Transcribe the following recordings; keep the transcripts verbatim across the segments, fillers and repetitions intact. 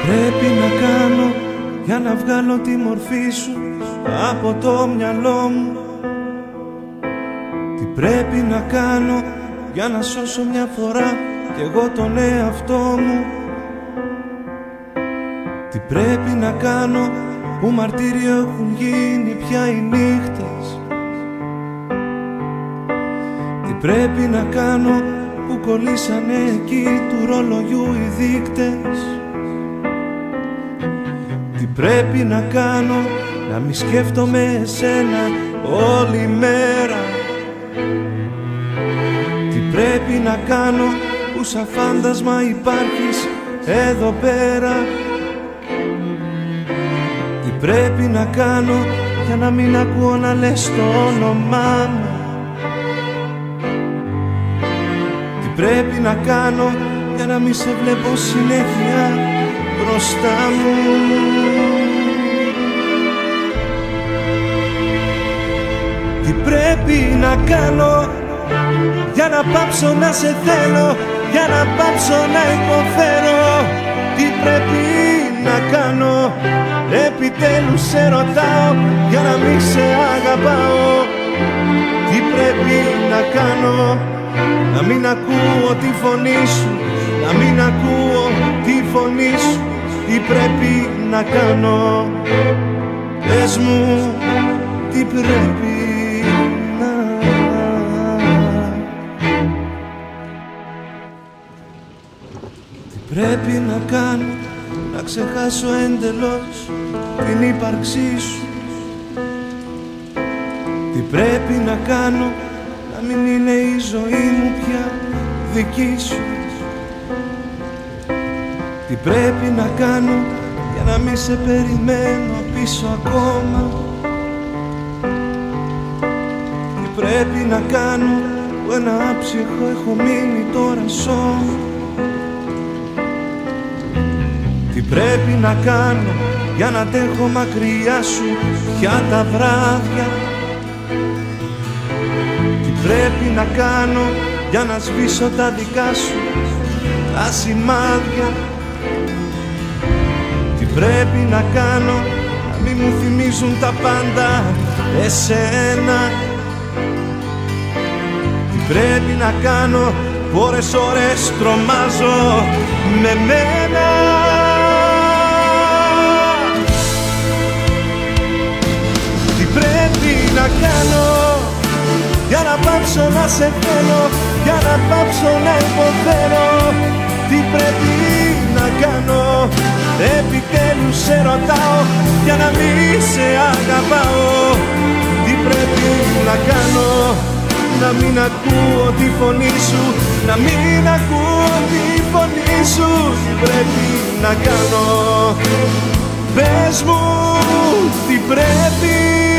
πρέπει να κάνω για να βγάλω τη μορφή σου από το μυαλό μου? Τι πρέπει να κάνω για να σώσω μια φορά κι εγώ τον εαυτό μου? Τι πρέπει να κάνω που μαρτύριο έχουν γίνει πια οι νύχτες? Τι πρέπει να κάνω που κολλήσανε εκεί του ρολογιού οι δείκτες? Τι πρέπει να κάνω να μη σκέφτομαι εσένα όλη μέρα? Τι πρέπει να κάνω που σαν φάντασμα υπάρχεις εδώ πέρα? Τι πρέπει να κάνω για να μην ακούω να λες το όνομά μου? Τι πρέπει να κάνω για να μην σε βλέπω συνέχεια μπροστά μου? Τι πρέπει να κάνω για να πάψω να σε θέλω, για να πάψω να υποφέρω? Τι πρέπει να κάνω, επιτέλους σε ρωτάω, για να μην σε αγαπάω? Τι πρέπει να κάνω, να μην ακούω τη φωνή σου, να μην ακούω τη φωνή σου? Τι πρέπει να κάνω, πες μου τι πρέπει να... Τι πρέπει να κάνω να ξεχάσω εντελώς την ύπαρξή σου? Τι πρέπει να κάνω να μην είναι η ζωή μου πια δική σου? Τι πρέπει να κάνω για να μην σε περιμένω πίσω ακόμα? Τι πρέπει να κάνω που ένα άψυχο έχω μείνει τώρα σώμα? Τι πρέπει να κάνω για να αντέχω μακριά σου πια τα βράδια? Τι πρέπει να κάνω για να σβήσω τα δικά σου τα σημάδια? Τι πρέπει να κάνω να μην μου θυμίζουν τα πάντα εσένα? Τι πρέπει να κάνω που ώρες ώρες τρομάζω με μένα? Τι πρέπει να κάνω για να πάψω να σε θέλω, για να πάψω να υποφέρω? Τι πρέπει να κάνω, επιτέλους σε ρωτάω, για να μην σε αγαπάω? Τι πρέπει να κάνω, να μην ακούω τη φωνή σου, να μην ακούω τη φωνή σου? Τι πρέπει να κάνω, πες μου τι πρέπει?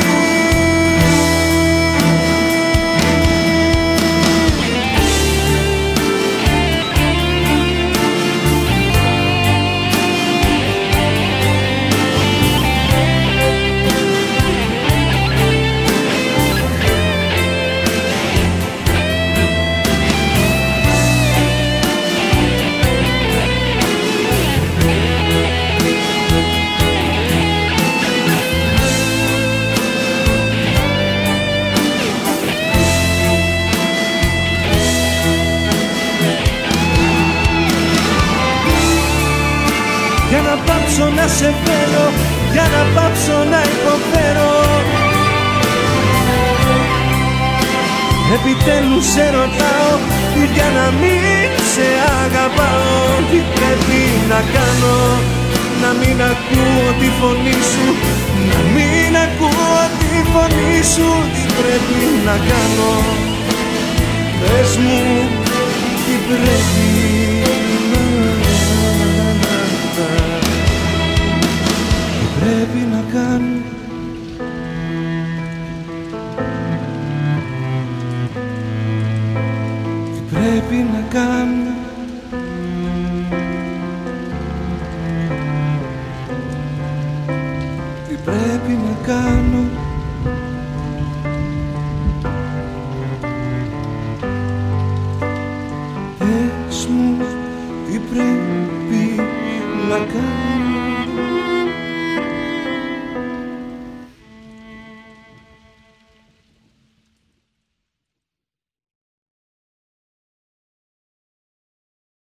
Για να πάψω να σε θέλω, για να πάψω να υποφέρω? Επιτέλους σε ρωτάω, για να μην σε αγαπάω? Τι πρέπει να κάνω, να μην ακούω τη φωνή σου, να μην ακούω τη φωνή σου? Τι πρέπει να κάνω, πες μου τι πρέπει να... Τι πρέπει να κάνω, τι πρέπει να κάνω?